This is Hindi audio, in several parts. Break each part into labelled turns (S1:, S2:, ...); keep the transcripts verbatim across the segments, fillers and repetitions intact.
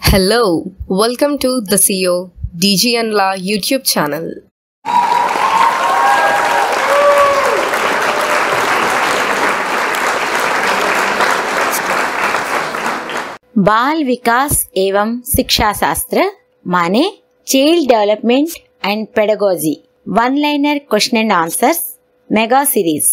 S1: Hello, welcome to the C E O D G N Law YouTube channel.
S2: बाल विकास एवं शिक्षा शास्त्र माने child development and pedagogy one liner question and answers mega series.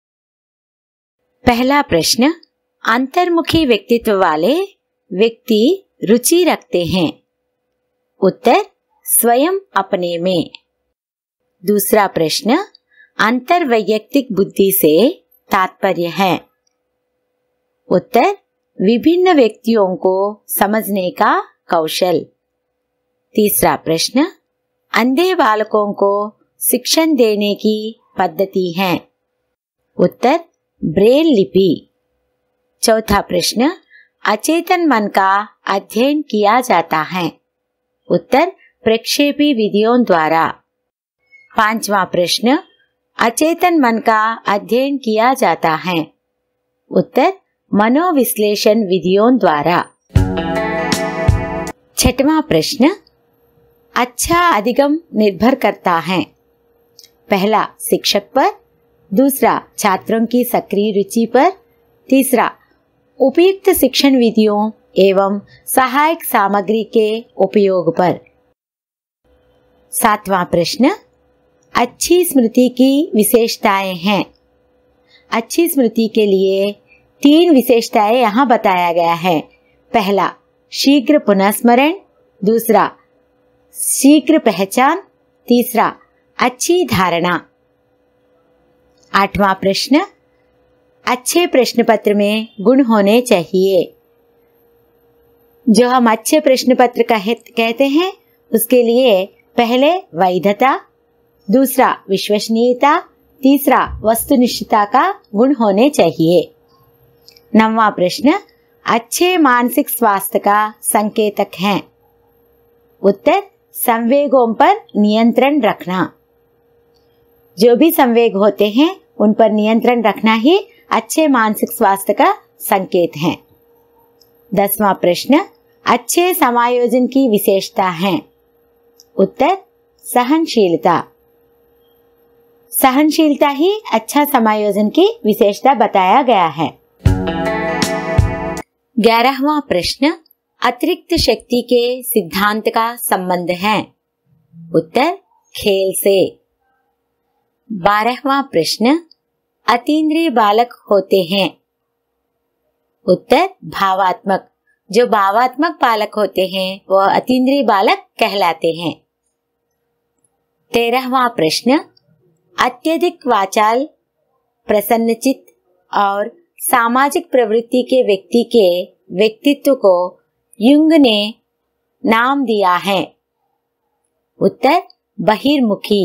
S2: पहला प्रश्न, अंतर्मुखी व्यक्तित्व वाले व्यक्ति रुचि रखते हैं। उत्तर, स्वयं अपने में। दूसरा प्रश्न, अंतर्वैयक्तिक बुद्धि से तात्पर्य है। उत्तर, विभिन्न व्यक्तियों को समझने का कौशल। तीसरा प्रश्न, अंधे बालकों को शिक्षण देने की पद्धति है। उत्तर, ब्रेल लिपि। चौथा प्रश्न, अचेतन मन का अध्ययन किया जाता है। उत्तर, प्रक्षेपी विधियों द्वारा। पांचवा प्रश्न, अचेतन मन का अध्ययन किया जाता है। उत्तर, मनोविश्लेषण विधियों द्वारा। छठवां प्रश्न, अच्छा अधिगम निर्भर करता है। पहला, शिक्षक पर। दूसरा, छात्रों की सक्रिय रुचि पर। तीसरा, उपयुक्त शिक्षण विधियों एवं सहायक सामग्री के उपयोग पर। सातवां प्रश्न, अच्छी स्मृति की विशेषताएं हैं। अच्छी स्मृति के लिए तीन विशेषताएं यहाँ बताया गया है। पहला, शीघ्र पुनःस्मरण। दूसरा, शीघ्र पहचान। तीसरा, अच्छी धारणा। आठवां प्रश्न, अच्छे प्रश्न पत्र में गुण होने चाहिए। जो हम अच्छे प्रश्न पत्र कहते हैं उसके लिए पहले वैधता, दूसरा विश्वसनीयता, तीसरा वस्तुनिष्ठता का गुण होने चाहिए। नौवां प्रश्न, अच्छे मानसिक स्वास्थ्य का संकेतक है। उत्तर, संवेगों पर नियंत्रण रखना। जो भी संवेग होते हैं उन पर नियंत्रण रखना ही अच्छे मानसिक स्वास्थ्य का संकेत है। दसवां प्रश्न, अच्छे समायोजन की विशेषता है। उत्तर, सहनशीलता। सहनशीलता ही अच्छा समायोजन की विशेषता बताया गया है। ग्यारहवां प्रश्न, अतिरिक्त शक्ति के सिद्धांत का संबंध है। उत्तर, खेल से। बारहवां प्रश्न, अतीन्द्रिय बालक होते हैं। उत्तर, भावात्मक। जो भावात्मक बालक होते हैं वह अतीन्द्रिय बालक कहलाते हैं। तेरहवां प्रश्न, अत्यधिक वाचाल, प्रसन्नचित्त और सामाजिक प्रवृत्ति के व्यक्ति के व्यक्तित्व को युंग ने नाम दिया है। उत्तर, बहिर्मुखी।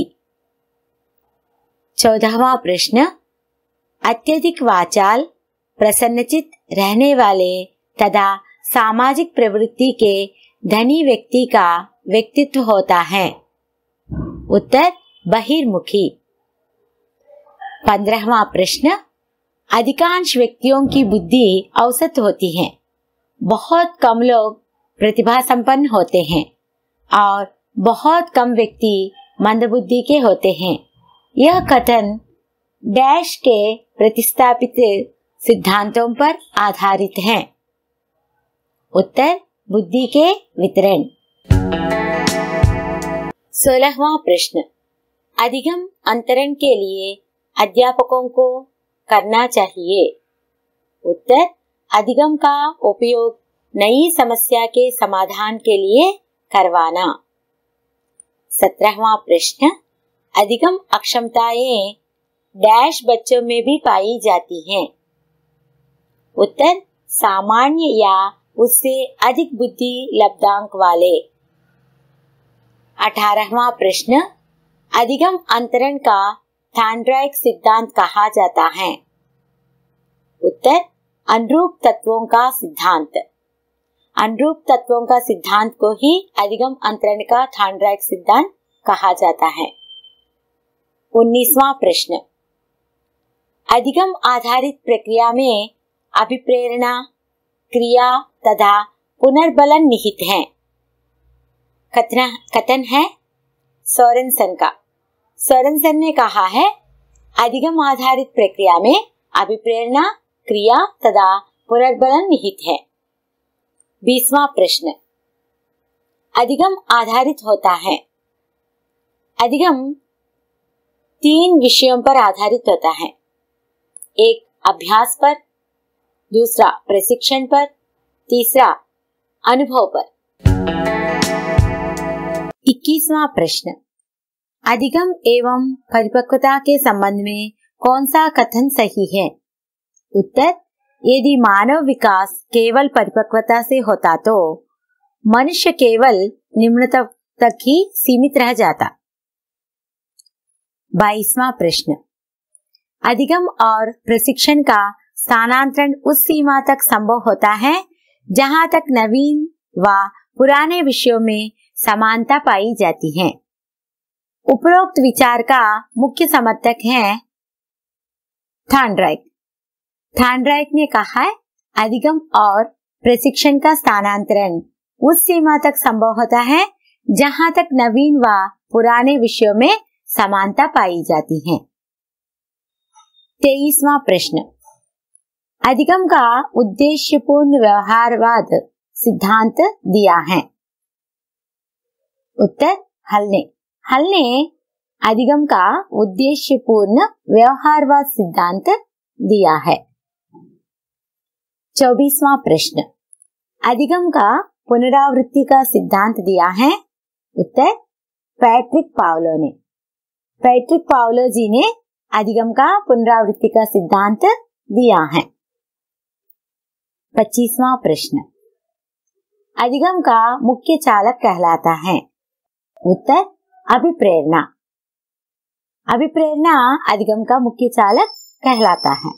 S2: चौदहवां प्रश्न, अत्यधिक वाचाल, प्रसन्नचित्त रहने वाले तथा सामाजिक प्रवृत्ति के धनी व्यक्ति का व्यक्तित्व होता है। उत्तर, बहिर्मुखी। पंद्रहवां प्रश्न, अधिकांश व्यक्तियों की बुद्धि औसत होती है। बहुत कम लोग प्रतिभा संपन्न होते हैं और बहुत कम व्यक्ति मंदबुद्धि के होते हैं। यह कथन डैश के प्रतिस्थापित सिद्धांतों पर आधारित है। उत्तर, बुद्धि के वितरण। सोलहवां प्रश्न, अधिगम अंतरण के लिए अध्यापकों को करना चाहिए। उत्तर, अधिगम का उपयोग नई समस्या के समाधान के लिए करवाना। सत्रहवां प्रश्न, अधिगम अक्षमताएं डैश बच्चों में भी पाई जाती हैं। उत्तर, सामान्य या उससे अधिक बुद्धि लब्धांक वाले। अठारहवां प्रश्न, अधिगम अंतरण का थॉर्नडाइक सिद्धांत कहा जाता है। उत्तर, अनुरूप तत्वों का सिद्धांत। अनुरूप तत्वों का सिद्धांत को ही अधिगम अंतरण का थॉर्नडाइक सिद्धांत कहा जाता है। उन्नीसवां प्रश्न, अधिगम आधारित प्रक्रिया में अभिप्रेरणा, क्रिया तथा पुनर्बलन निहित है। कथन कथन है सोरेनसन का। सोरेनसन ने कहा है, अधिगम आधारित प्रक्रिया में अभिप्रेरणा, क्रिया तथा पुनर्बलन निहित है। बीसवां प्रश्न, अधिगम आधारित होता है। अधिगम तीन विषयों पर आधारित होता है। एक अभ्यास पर, दूसरा प्रशिक्षण पर, तीसरा अनुभव पर। इक्कीसवां प्रश्न, अधिगम एवं परिपक्वता के संबंध में कौन सा कथन सही है? उत्तर, यदि मानव विकास केवल परिपक्वता से होता तो मनुष्य केवल निम्नतम तक ही सीमित रह जाता। बाईसवां प्रश्न, अधिगम और प्रशिक्षण का स्थानांतरण उस सीमा तक संभव होता है जहां तक नवीन व पुराने विषयों में समानता पाई जाती है। उपरोक्त विचार का मुख्य समर्थक है थॉर्नडाइक। थॉर्नडाइक ने कहा है, अधिगम और प्रशिक्षण का स्थानांतरण उस सीमा तक संभव होता है जहां तक नवीन व पुराने विषयों में समानता पाई जाती है। तेईसवां प्रश्न, अधिगम का उद्देश्यपूर्ण व्यवहारवाद सिद्धांत दिया है। उत्तर, हल ने हल ने अधिगम का उद्देश्यपूर्ण व्यवहारवाद सिद्धांत दिया है। चौबीसवां प्रश्न, अधिगम का पुनरावृत्ति का सिद्धांत दिया है। उत्तर, पैट्रिक पावलो ने पैट्रिक पावलो जी ने अधिगम का पुनरावृत्ति का सिद्धांत दिया है। पच्चीसवां प्रश्न, अधिगम का मुख्य चालक कहलाता है। उत्तर, अभिप्रेरणा अभिप्रेरणा अधिगम का मुख्य चालक कहलाता है।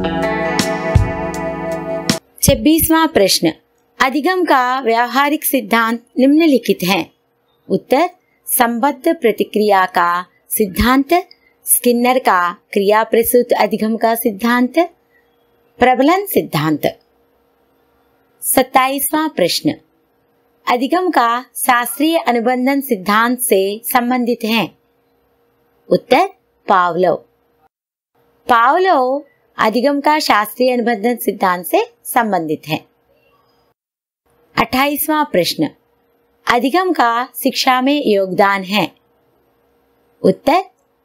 S2: छब्बीसवां प्रश्न, अधिगम का व्यावहारिक सिद्धांत निम्नलिखित है। उत्तर, संबद्ध प्रतिक्रिया का सिद्धांत, स्किनर का क्रिया प्रसूत अधिगम का सिद्धांत, प्रबलन सिद्धांत। सत्ताईसवां प्रश्न, अधिगम का शास्त्रीय अनुबंधन सिद्धांत से संबंधित है। उत्तर, पावलोव पावलोव अधिगम का शास्त्रीय अनुबंधन सिद्धांत से संबंधित है। अट्ठाईसवां प्रश्न, अधिगम का शिक्षा में योगदान है। उत्तर,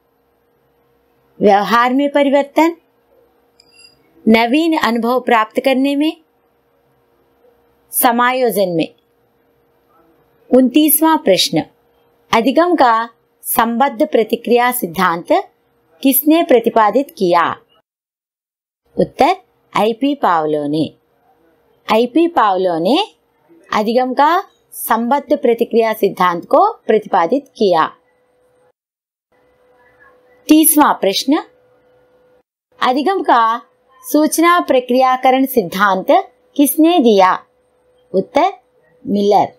S2: व्यवहार में परिवर्तन, नवीन अनुभव प्राप्त करने में, समायोजन में। उनतीसवां प्रश्न, अधिगम का संबद्ध प्रतिक्रिया सिद्धांत किसने प्रतिपादित किया? उत्तर, आईपी पावलो ने आईपी पावलो ने अधिगम का संबद्ध प्रतिक्रिया सिद्धांत को प्रतिपादित किया। तीसवां प्रश्न, अधिगम का सूचना प्रक्रियाकरण सिद्धांत किसने दिया? उत्तर, मिलर।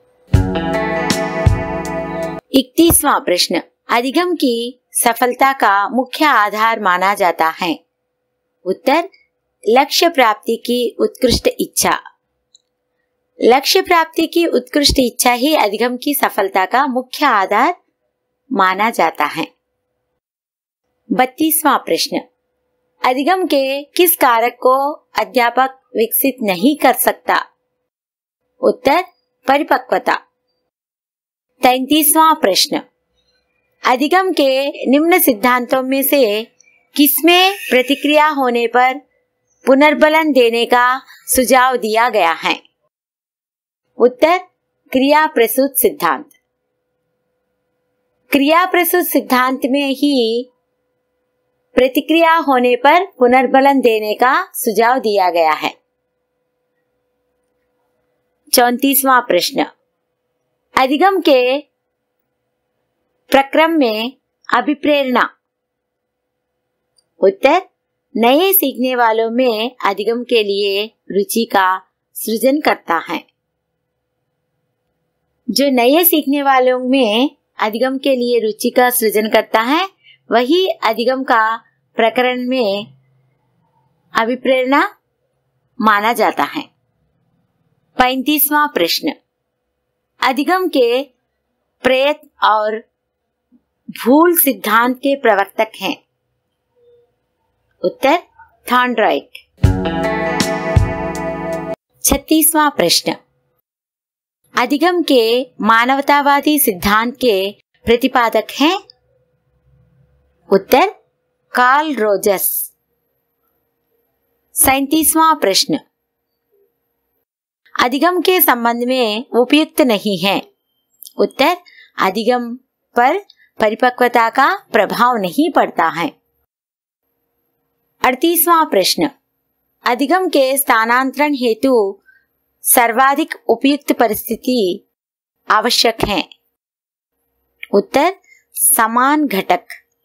S2: इकतीसवां प्रश्न, अधिगम की सफलता का मुख्य आधार माना जाता है। उत्तर, लक्ष्य प्राप्ति की उत्कृष्ट इच्छा लक्ष्य प्राप्ति की उत्कृष्ट इच्छा ही अधिगम की सफलता का मुख्य आधार माना जाता है। बत्तीसवां प्रश्न, अधिगम के किस कारक को अध्यापक विकसित नहीं कर सकता? उत्तर, परिपक्वता। तैंतीसवां प्रश्न, अधिगम के निम्न सिद्धांतों में से किसमें प्रतिक्रिया होने पर पुनर्बलन देने का सुझाव दिया गया है? उत्तर, क्रिया प्रसूत सिद्धांत क्रिया प्रसूत सिद्धांत में ही प्रतिक्रिया होने पर पुनर्बलन देने का सुझाव दिया गया है। चौंतीसवां प्रश्न, अधिगम के प्रक्रम में अभिप्रेरणा। उत्तर, नए सीखने वालों में अधिगम के लिए रुचि का सृजन करता है। जो नए सीखने वालों में अधिगम के लिए रुचि का सृजन करता है वही अधिगम का प्रकरण में अभिप्रेरणा माना जाता है। पैंतीसवां प्रश्न, अधिगम के प्रयत्न और भूल सिद्धांत के प्रवर्तक हैं। उत्तर थॉर्नडाइक। छत्तीसवां प्रश्न, अधिगम के मानवतावादी सिद्धांत के प्रतिपादक हैं। उत्तर कार्ल रोजर्स। सैंतीसवां प्रश्न, अधिगम के संबंध में उपयुक्त नहीं है। उत्तर अधिगम पर परिपक्वता का प्रभाव नहीं पड़ता है। अड़तीसवां प्रश्न, अधिगम के स्थानांतरण हेतु सर्वाधिक उपयुक्त परिस्थिति आवश्यक है। उत्तर समान घटक।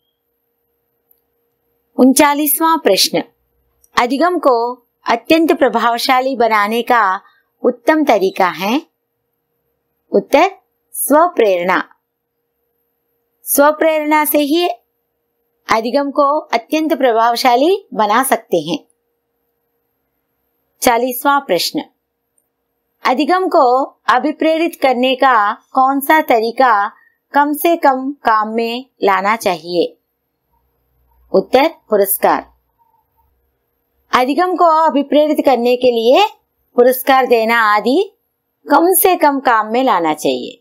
S2: उनचालीसवां प्रश्न, अधिगम को अत्यंत प्रभावशाली बनाने का उत्तम तरीका है। उत्तर स्वप्रेरणा। स्वप्रेरणा से ही अधिगम को अत्यंत प्रभावशाली बना सकते हैं। चालीसवां प्रश्न, अधिगम को अभिप्रेरित करने का कौन सा तरीका कम से कम काम में लाना चाहिए। उत्तर पुरस्कार। अधिगम को अभिप्रेरित करने के लिए पुरस्कार देना आदि कम से कम काम में लाना चाहिए।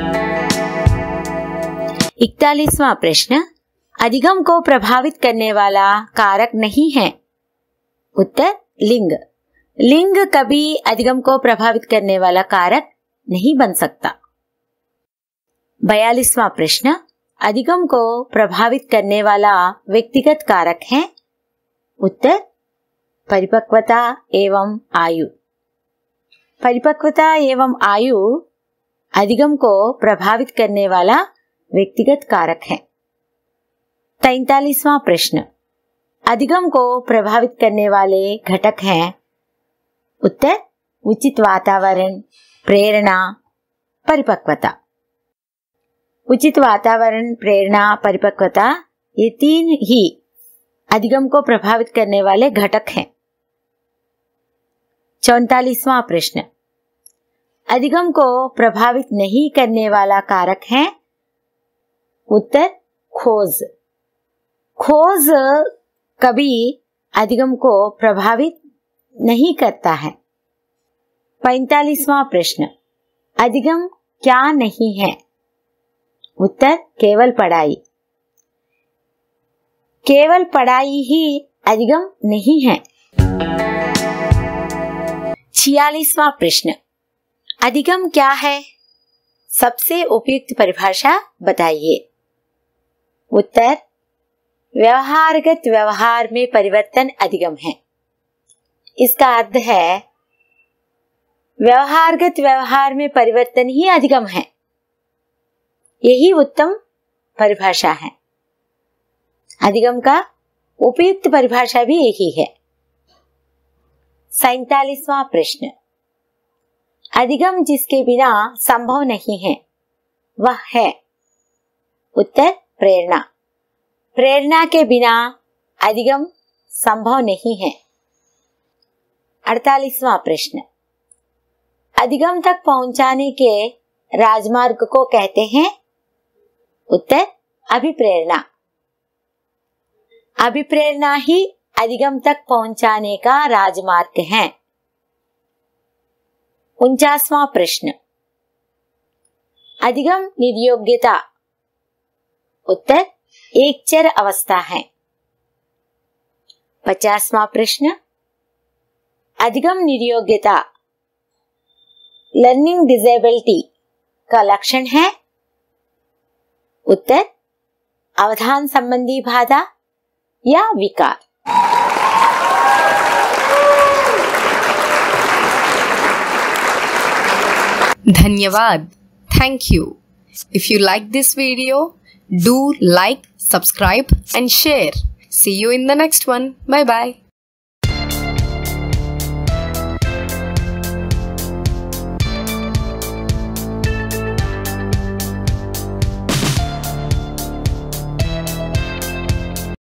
S2: इकतालीसवां प्रश्न, अधिगम को प्रभावित करने वाला कारक नहीं है। उत्तर लिंग। लिंग कभी अधिगम को प्रभावित करने वाला कारक नहीं बन सकता। बयालीसवां प्रश्न, अधिगम को प्रभावित करने वाला व्यक्तिगत कारक है। उत्तर परिपक्वता एवं आयु। परिपक्वता एवं आयु अधिगम को प्रभावित करने वाला व्यक्तिगत कारक है। तैंतालीसवां प्रश्न, अधिगम को प्रभावित करने वाले घटक हैं। उत्तर उचित वातावरण, प्रेरणा, परिपक्वता। उचित वातावरण, प्रेरणा, परिपक्वता ये तीन ही अधिगम को प्रभावित करने वाले घटक हैं। चौतालीसवां प्रश्न, अधिगम को प्रभावित नहीं करने वाला कारक है। उत्तर खोज। खोज कभी अधिगम को प्रभावित नहीं करता है। पैंतालीसवां प्रश्न, अधिगम क्या नहीं है। उत्तर केवल पढ़ाई। केवल पढ़ाई ही अधिगम नहीं है। छियालीसवां प्रश्न, अधिगम क्या है। सबसे उपयुक्त परिभाषा बताइए। उत्तर व्यवहारगत व्यवहार में परिवर्तन अधिगम है। इसका अर्थ है व्यवहारगत व्यवहार में परिवर्तन ही अधिगम है। यही उत्तम परिभाषा है। अधिगम का उपयुक्त परिभाषा भी यही है। सैतालीसवां प्रश्न, अधिगम जिसके बिना संभव नहीं है वह है। उत्तर प्रेरणा। प्रेरणा के बिना अधिगम संभव नहीं है। अड़तालीसवां प्रश्न, अधिगम तक पहुंचाने के राजमार्ग को कहते हैं। उत्तर अभिप्रेरणा। अभिप्रेरणा ही अधिगम तक पहुंचाने का राजमार्ग है। उनचासवां प्रश्न, अधिगम निर्योग्यता। उत्तर एक चर अवस्था है। पचासवां प्रश्न, अधिगम निर्योग्यता लर्निंग डिसेबिलिटी का लक्षण है। उत्तर अवधान संबंधी बाधा या विकार।
S1: धन्यवाद। Thank you. If you like this video, do like, subscribe and share. See you in the next one. Bye bye.